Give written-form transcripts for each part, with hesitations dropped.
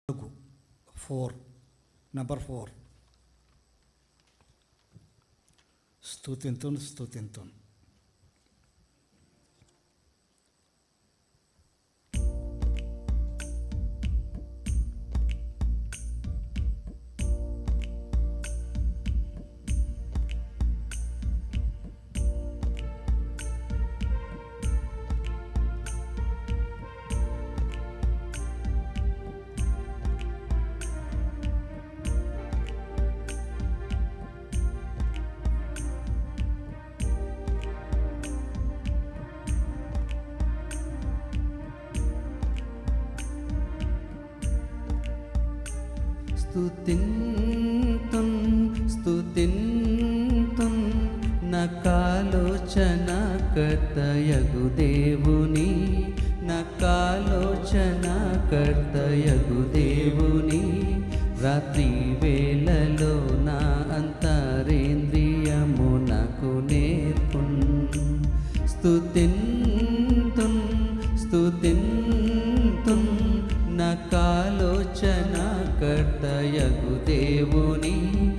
4 number 4 స్తుతింతును స్తుతింతున్ నకాలోచనకర్తయగు దేవుని నకాలోచనకర్తయగు దేవుని రాత్రి వేళలో నా అంతరేంద్రియము నాకు నేర్పున్ స్తుతింతున్ నకాలోచనకర్తయగు దేవుని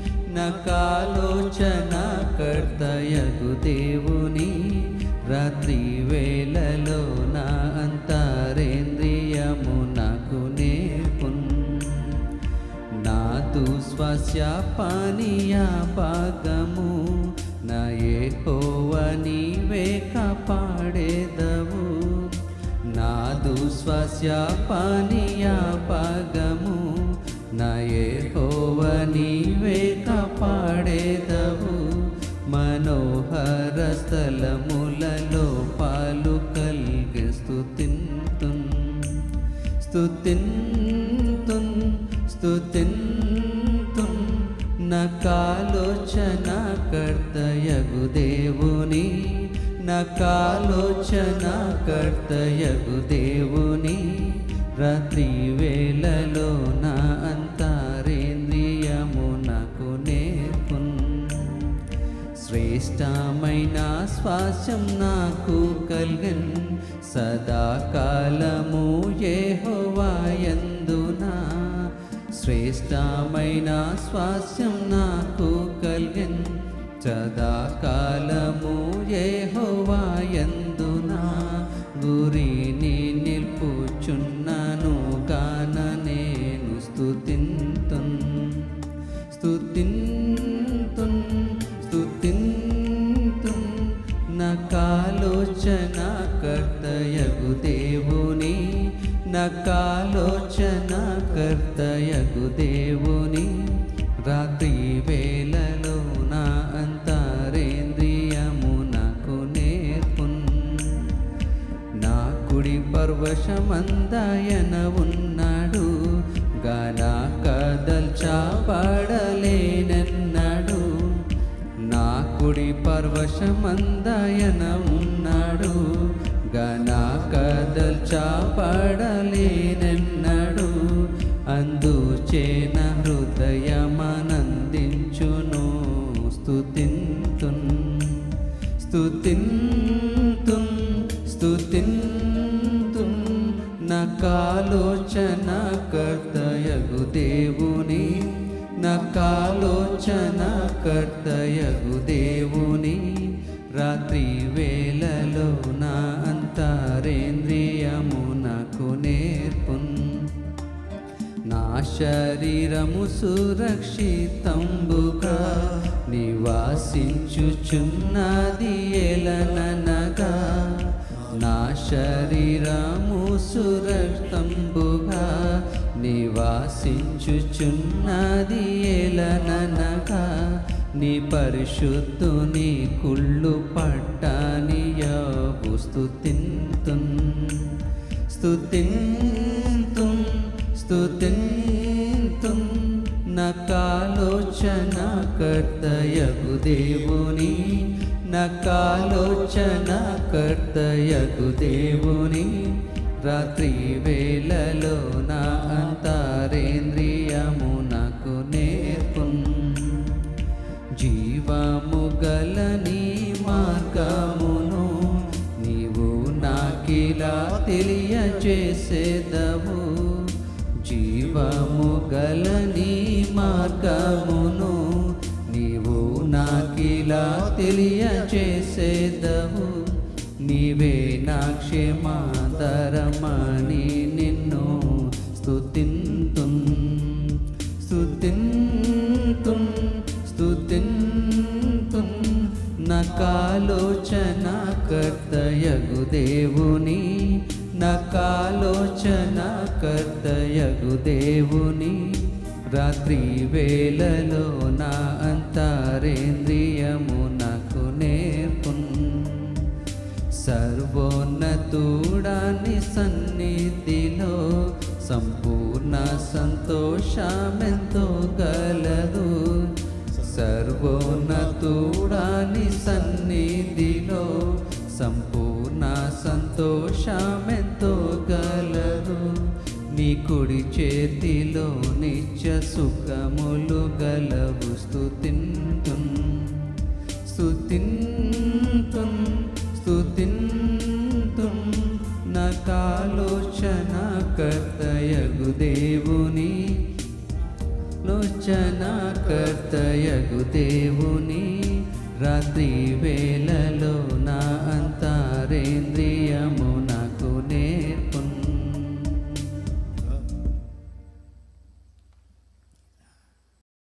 నకాలోచనకర్తయగు దేవుని రాత్రి వేళలో నా అంతరేంద్రియము నాకు నేర్పున్ నాదు శ్వాస పానీయ భాగము నా యెహోవా నీవే కాపాడేదవు నాదు శ్వాస పానీయ భాగము నా యెహోవా నీవే కాపాడేదవు మనోహర స్థలములలో పాలు కల్గి స్తుతింతున్ నకాలోచనకర్తయగు దేవుని నకాలోచనకర్తయగు దేవుని రాత్రి వేళలో నా అంతరేంద్రియము నాకు నేర్పున్ శ్రేష్టమైన స్వాస్యం నాకు కల్గన్ సదాకాలము యెహోవా యందునా శ్రేష్టమైన స్వాస్యం నాకు కల్గన్ సదాకాలము యెహోవా యందునా గురిని నిల్పుచున్నాను గాన నేను స్తుతింతున్ నకాలోచనకర్తయగు దేవుని నకాలోచనకర్తయగు దేవుని రాత్రి వేళలో నా అంతరేంద్రియము నాకు నేర్పున్ నా కుడి పర్వశమందాయన ఉన్నాడు గానా కదల్చబడలేనన్నాడు నా కుడి పర్వశమందాయన ఉన్నాడు గానా కదల్చబడలేనన్నాడు అందుచేన హృదయమానందించును స్తుతింతున్ నకాలోచనకర్తయగు దేవుని నకాలోచనకర్తయగు దేవుని రాత్రి వేళలో నా అంతరేంద్రియము నాకు నేర్పున్ నా శరీరము సురక్షితంబుగా నివాసించుచున్నది ఎలననగా నా శరీరము సురక్షితంబుగా నివాసించుచున్నది ఎలననగా నీ పరిశుద్ధుని కుళ్ళు పట్టనియవు స్తుతింతున్ నకాలోచనకర్తయగు దేవుని నకాలోచనకర్తయగు దేవుని రాత్రి వేళలో నా అంతరేంద్రియము నాకు నేర్పున్ జీవము గల నీ మార్గమును నీవు నాకిలా తెలియజేసేదవు జీవ సర్వము గల నీ మార్గమును నీవు నాకిలా తెలియచేసేదవు. నీవే నా క్షేమాధారమని నిన్ను స్తుతింతున్ స్తుతింతున్ స్తుతింతున్. నకాలోచన కర్తయగు దేవుని నకాలోచన కర్తయగు దేవుని రాత్రి వేళలో నా అంతరేంద్రియము నాకు నేర్పున్. సర్వోన్నతుడాని సన్నిధిలో సంపూర్ణ సంతోషమెంతో గలదు. సర్వోన్నతుడాని సన్నిధిలో సంపూర్ణ సంతోషమెంతో గలదు. నీ కుడి చేతిలో నిత్య సుఖములు గలవు. స్తుతింతున్ స్తుతింతున్ స్తుతింతున్. నకాలోచన కర్తయగు దేవుని లోచన కర్తయగు దేవుని రాత్రి వేళలో నా అంతరేంద్రియ